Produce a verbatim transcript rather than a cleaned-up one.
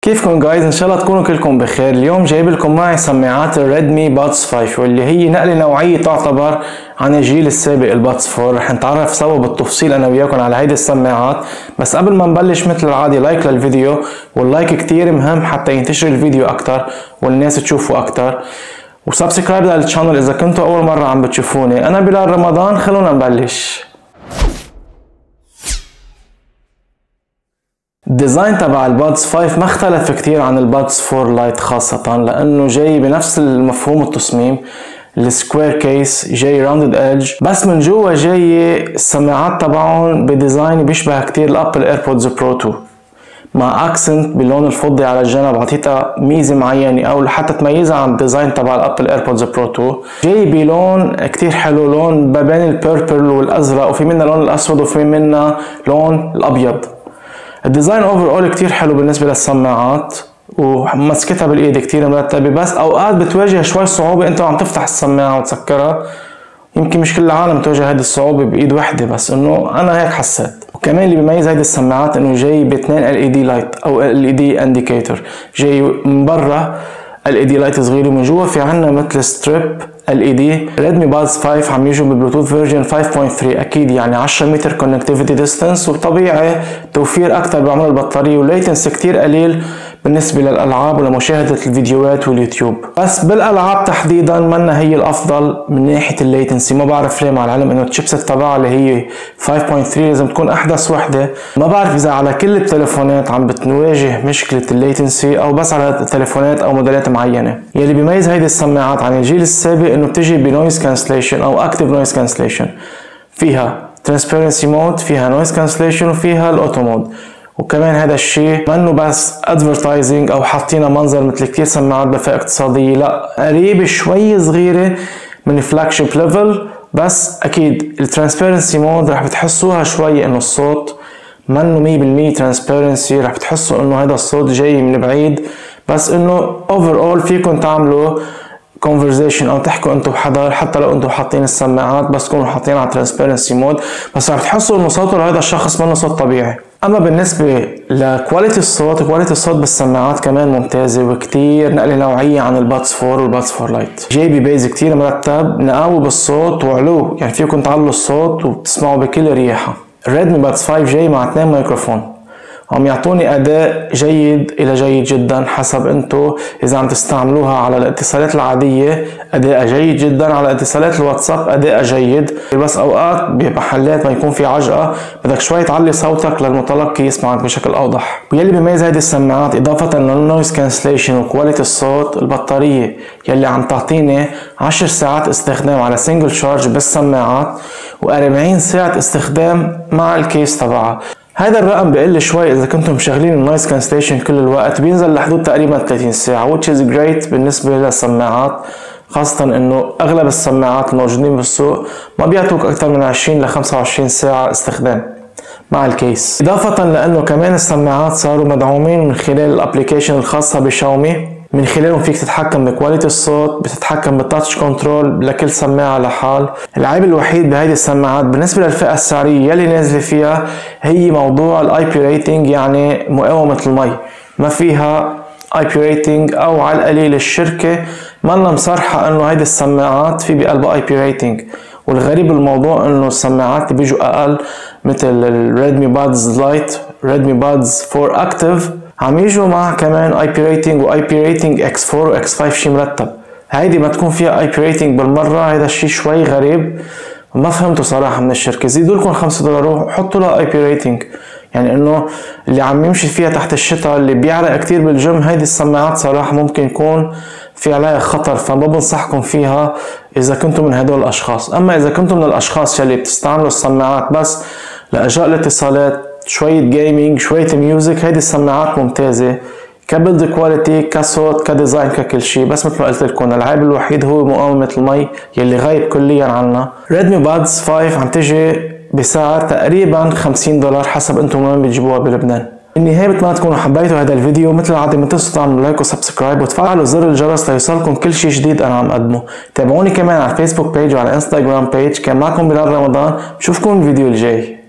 كيفكم جايز؟ ان شاء الله تكونوا كلكم بخير. اليوم جايب لكم معي سماعات الريدمي بادز خمسة واللي هي نقله نوعيه تعتبر عن الجيل السابق البادز أربعة. رح نتعرف سوا بالتفصيل انا وياكم على هيدي السماعات، بس قبل ما نبلش مثل العادي لايك للفيديو، واللايك كتير مهم حتى ينتشر الفيديو اكتر والناس تشوفه اكتر، وسبسكرايب للشانل اذا كنتوا اول مره عم بتشوفوني. انا بلال رمضان، خلونا نبلش. الديزاين تبع البادز خمسة ما اختلف كتير عن البادز أربعة لايت، خاصة لانه جاي بنفس المفهوم التصميم، السكوير كيس جاي راوندد ايدج، بس من جوا جاي السماعات تبعهم بديزاين بيشبه كتير الابل ايربودز برو اثنين مع اكسنت باللون الفضي على الجنب، عطيتها ميزه معينه او لحتى تميزها عن الديزاين تبع الابل ايربودز برو اثنين. جاي بلون كتير حلو، لون ما بين البيربل والازرق، وفي منها لون الاسود وفي منها لون الابيض. الديزاين اوفر اول كتير حلو بالنسبه للسماعات، ومسكتها بالايد كتير مرتبه، بس اوقات بتواجه شوي صعوبه انت عم تفتح السماعه وتسكرها. يمكن مش كل العالم تواجه هذه الصعوبه بايد وحده، بس انه انا هيك حسيت. وكمان اللي بيميز هذه السماعات انه جاي باثنين ال اي دي لايت او ال اي دي انديكيتور، جاي من برا ال اي دي لايت صغير ومن جوا في عنا مثل ستريب ال اي دي. ريدمي بادز خمسة عم يجوا ببلوتوث فيرجن خمسة فاصلة ثلاثة، اكيد يعني عشرة متر كونكتيفيتي ديستنس، وطبيعي توفير اكثر بعمر البطاريه، وليتنس كتير قليل بالنسبه للالعاب ولمشاهده الفيديوهات واليوتيوب. بس بالالعاب تحديدا منا هي الافضل من ناحيه الليتنسي، ما بعرف ليه، مع العلم انه الشيبسيت تبعها اللي هي خمسة فاصلة ثلاثة لازم تكون احدث وحده. ما بعرف اذا على كل التليفونات عم بتواجه مشكله الليتنسي او بس على تليفونات او موديلات معينه. يلي بيميز هيدي السماعات عن الجيل السابق انه بتجي بنويز كانسليشن او اكتف نويز كانسليشن، فيها ترانسبيرنسي مود، فيها نويز كانسليشن، وفيها الاوتو مود. وكمان هذا الشيء منه بس ادفرتايزنج او حاطينه منظر مثل كتير سماعات بفئة اقتصاديه، لا، قريبه شوي صغيره من فلاج شيب ليفل. بس اكيد الترانسبيرنسي مود رح بتحسوها شوي انه الصوت منه مية بالمية ترانسبيرنسي، رح بتحسوا انه هذا الصوت جاي من بعيد، بس انه اوفر اول فيكم تعملوا conversation او تحكوا انتم بحدا حتى لو انتم حاطين السماعات بس تكونوا حاطين على ترانسبيرنسي مود، بس رح تحسوا انه صوته لهذا الشخص منه صوت طبيعي. اما بالنسبه لكواليتي الصوت، كواليتي الصوت بالسماعات كمان ممتازه وكتير نقله نوعيه عن البادز أربعة والبادز أربعة لايت. جاي ببيز كتير مرتب، نقاوه بالصوت وعلو، يعني فيكم تعلوا الصوت وبتسمعوا بكل رياحه. الريدمي بادز خمسة جاي مع اثنين ميكروفون، عم يعطوني اداء جيد الى جيد جدا حسب انتو اذا عم تستعملوها على الاتصالات العاديه اداء جيد جدا، على اتصالات الواتساب اداء جيد، بس اوقات بمحلات ما يكون في عجقه بدك شوي تعلي صوتك للمتلقي يسمعك بشكل اوضح. واللي بيميز هذه السماعات اضافه للنويز كانسليشن وكواليتي الصوت، البطاريه يلي عم تعطيني عشر ساعات استخدام على سنجل شارج بالسماعات و40 ساعه استخدام مع الكيس تبعها. هذا الرقم بقل شوي اذا كنتم مشغلين النويز كانسليشن كل الوقت، بينزل لحدود تقريبا ثلاثين ساعه which is great بالنسبه للسماعات، خاصه انه اغلب السماعات الموجودين بالسوق ما بيعطوك اكثر من عشرين ل خمسة وعشرين ساعه استخدام مع الكيس. اضافه لانه كمان السماعات صاروا مدعومين من خلال الابلكيشن الخاصه بشاومي، من خلالهم فيك تتحكم بكواليتي الصوت، بتتحكم بالتاتش كنترول لكل سماعه لحال. العيب الوحيد بهيدي السماعات بالنسبه للفئه السعريه يلي نازله فيها هي موضوع الاي بي ريتنج، يعني مقاومه المي. ما فيها اي بي ريتنج، او على القليل الشركه ما لنا مصرحه انه هيدي السماعات في بقلبها اي بي ريتنج. والغريب بالموضوع انه السماعات اللي بيجوا اقل مثل الريدمي بادز لايت، ريدمي بادز أربعة اكتف، عم يجوا مع كمان اي بي ريتنج واي بي ريتنج اكس أربعة واكس خمسة شيء مرتب. هيدي ما تكون فيها اي بي ريتنج بالمره، هذا الشيء شوي غريب، ما فهمته صراحه من الشركه. زيدوا لكم خمسة دولار وحطوا لها اي بي ريتنج، يعني انه اللي عم يمشي فيها تحت الشتاء، اللي بيعرق كتير بالجيم، هيدي السماعات صراحه ممكن يكون في عليها خطر، فما بنصحكم فيها اذا كنتم من هدول الاشخاص. اما اذا كنتم من الاشخاص يلي بتستعملوا السماعات بس لاجواء الاتصالات، شويه جيمنج، شويه ميوزك، هيدي السماعات ممتازه كبلد كواليتي، كصوت، كديزاين، ككل شيء. بس مثل ما قلت لكم العيب الوحيد هو مقاومه المي يلي غايب كليا عنا. ريدمي بادز خمسة عم تجي بسعر تقريبا خمسين دولار حسب انتم وين بتجيبوها بلبنان. بالنهايه بتمنى تكونوا حبيتوا هذا الفيديو، مثل العاده ما تنسوا تعملوا لايك وسبسكرايب وتفعلوا زر الجرس ليوصلكم كل شيء جديد انا عم قدمه. تابعوني كمان على الفيسبوك بيج وعلى انستغرام بيج. كان معكم بلال رمضان، بشوفكم الفيديو الجاي.